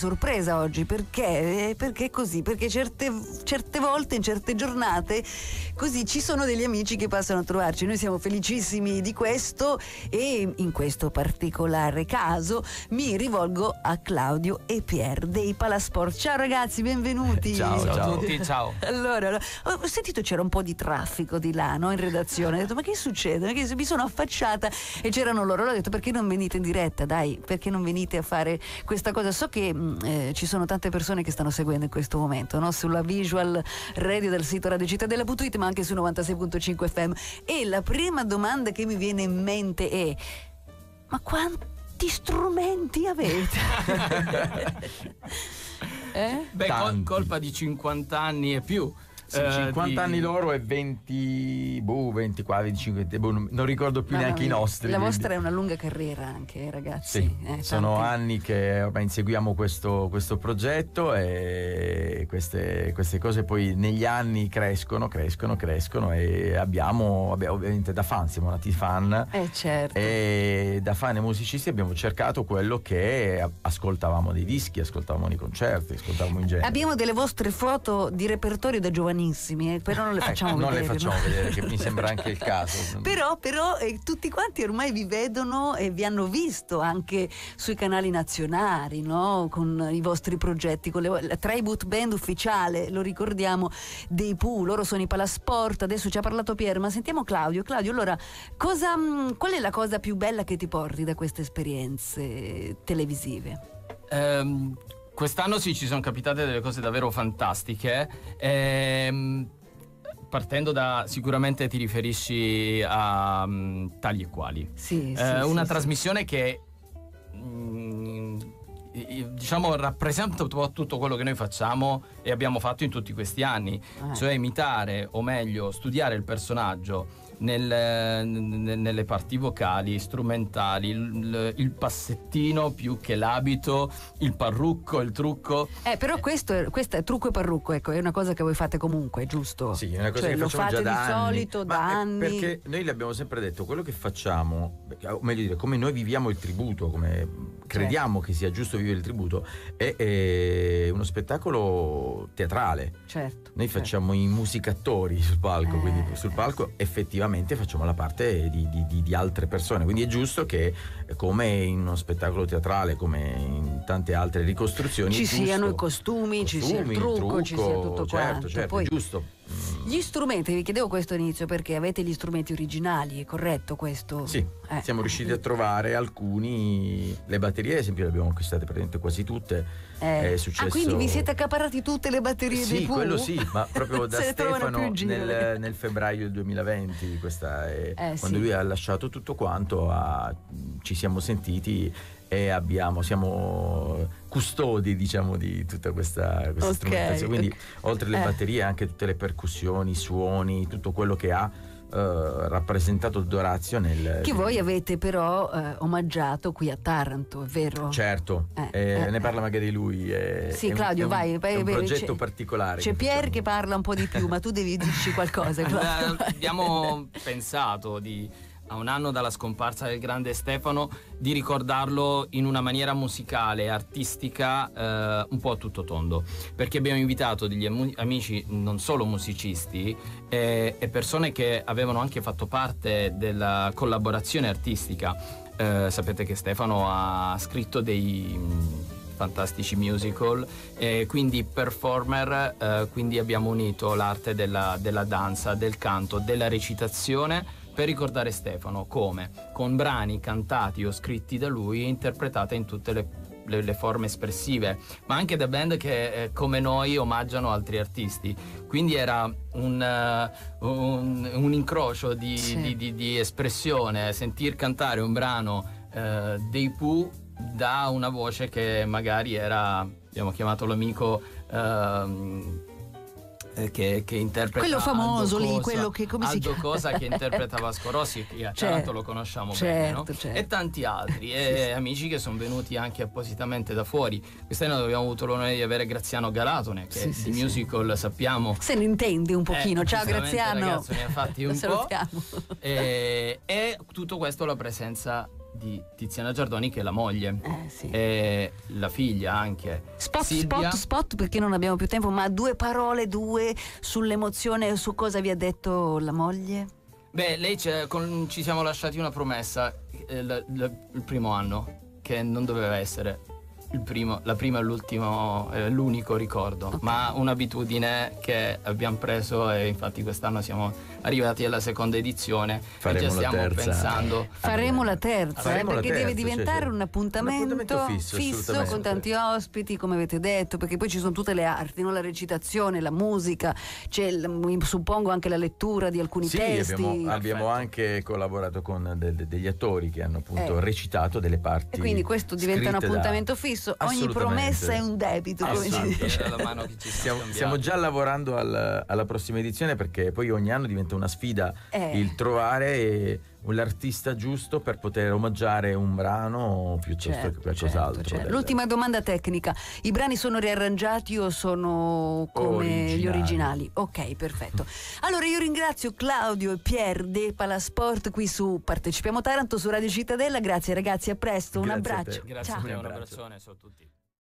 sorpresa oggi, perché così, perché certe volte, in certe giornate, così ci sono degli amici che passano a trovarci. Noi siamo felicissimi di questo, e in questo particolare caso mi rivolgo a Claudio e Pier dei Palasport. Ciao ragazzi, benvenuti. Ciao a tutti, ciao. Allora, ho sentito c'era un po' di traffico di là, no? In redazione. Ho detto, ma che succede? Perché mi sono affacciata e c'erano loro. Ho detto, perché non venite in diretta? Dai, perché non venite a fare questa cosa? So che ci sono tante persone che stanno seguendo in questo momento, no? Sulla visual radio del sito radiocittadella.it, ma anche su 96.5 FM. E la prima domanda che mi viene in mente è: ma quanti strumenti avete? Beh, colpa di 50 anni e più. Sì, 50 anni loro e 20, 24, 25, non ricordo più neanche i nostri. La vostra è una lunga carriera anche, ragazzi. Sì, sono anni che ormai inseguiamo questo progetto, e queste cose poi negli anni crescono e abbiamo ovviamente, da fan, siamo nati fan, certo. E da fan e musicisti abbiamo cercato quello che ascoltavamo dei dischi, ascoltavamo nei concerti, ascoltavamo in genere. Abbiamo delle vostre foto di repertorio da giovanissimi, però non le facciamo vedere. Non le facciamo vedere, che mi sembra anche il caso. Però tutti quanti ormai vi vedono e vi hanno visto anche sui canali nazionali, no? Con i vostri progetti, con la tribute band ufficiale, lo ricordiamo, dei Pooh. Loro sono i Palasport. Adesso ci ha parlato Pier, ma sentiamo Claudio. Allora, qual è la cosa più bella che ti porti da queste esperienze televisive? Quest'anno sì, ci sono capitate delle cose davvero fantastiche. Partendo da, sicuramente ti riferisci a Tali e Quali. Sì, una trasmissione che diciamo rappresenta tutto quello che noi facciamo e abbiamo fatto in tutti questi anni, cioè imitare, o meglio studiare il personaggio nelle parti vocali, strumentali, il passettino più che l'abito, il parrucco, il trucco. Però questo è trucco e parrucco, ecco, è una cosa che voi fate comunque, giusto? Sì, è una cosa che lo facciamo fate già da di anni. solito, da anni. Perché noi l'abbiamo sempre detto, quello che facciamo, o meglio dire, come noi viviamo il tributo, come crediamo che sia giusto vivere il tributo, è uno spettacolo teatrale. Certo. Noi facciamo i musicatori sul palco, quindi sul palco effettivamente facciamo la parte di altre persone, quindi è giusto che, come in uno spettacolo teatrale, come in tante altre ricostruzioni, ci siano i costumi, ci sia il trucco, ci sia tutto quanto. Certo, Poi, è giusto. Gli strumenti, vi chiedevo questo all'inizio, perché avete gli strumenti originali, è corretto questo? Sì, siamo riusciti a trovare alcuni. Le batterie ad esempio le abbiamo acquistate praticamente quasi tutte. È successo. Quindi vi siete accaparrati tutte le batterie dei Pooh? Sì, quello sì, ma proprio da Stefano nel nel febbraio del 2020, quando lui ha lasciato tutto quanto, ci siamo sentiti e siamo custodi, diciamo, di tutta questa strumentazione. Quindi oltre alle batterie anche tutte le percussioni, i suoni, tutto quello che ha rappresentato Dorazio che voi avete però omaggiato qui a Taranto, è vero? Certo, ne parla magari lui. Sì, Claudio, vai. È un progetto particolare. C'è Pier che parla un po' di più, ma tu devi dirci qualcosa, Claudio. Abbiamo pensato a un anno dalla scomparsa del grande Stefano, di ricordarlo in una maniera musicale, artistica, un po' a tutto tondo, perché abbiamo invitato degli amici non solo musicisti e persone che avevano anche fatto parte della collaborazione artistica. Sapete che Stefano ha scritto dei fantastici musical, quindi performer, quindi abbiamo unito l'arte della danza, del canto, della recitazione, per ricordare Stefano. Come? Con brani cantati o scritti da lui e interpretati in tutte le forme espressive, ma anche da band che come noi omaggiano altri artisti. Quindi era un incrocio di espressione, sentir cantare un brano dei Pooh da una voce che magari abbiamo chiamato l'amico che interpreta quello famoso Aldo lì, Cosa, quello che come si Aldo chiama? Cosa, che interpreta Vasco Rossi, che a Taranto lo conosciamo bene, no? Certo. E tanti altri, amici che sono venuti anche appositamente da fuori. Quest'anno abbiamo avuto l'onore di avere Graziano Galatone, che di musical sappiamo se ne intende un pochino. Ciao Graziano, ragazzo, ne ha fatti un po'. Salutiamo. E tutto questo alla presenza di Tiziana Giardoni, che è la moglie, sì. E la figlia anche. Spot, perché non abbiamo più tempo, ma 2 parole sull'emozione, su cosa vi ha detto la moglie? Beh, lei ci siamo lasciati una promessa il primo anno, che non doveva essere la prima e l'ultimo, l'unico ricordo, okay. Ma un'abitudine che abbiamo preso, e infatti quest'anno siamo arrivati alla seconda edizione. Faremo e già stiamo pensando. Faremo la terza, perché deve diventare un appuntamento fisso con tanti ospiti, come avete detto, perché poi ci sono tutte le arti, no? La recitazione, la musica, c'è suppongo anche la lettura di alcuni testi. Abbiamo anche collaborato con degli attori che hanno appunto recitato delle parti. E quindi questo diventa un appuntamento fisso. Ogni promessa è un debito, come si dice. La mano che ci stiamo già lavorando alla prossima edizione, perché poi ogni anno diventa una sfida il trovare l'artista giusto per poter omaggiare un brano piuttosto che qualcos'altro. Certo. L'ultima domanda tecnica: i brani sono riarrangiati o sono come gli originali? Ok, perfetto. Allora io ringrazio Claudio e Pier de Palasport qui su Partecipiamo Taranto, su Radio Cittadella. Grazie ragazzi, a presto, un abbraccio. Grazie, un abbraccione a tutti.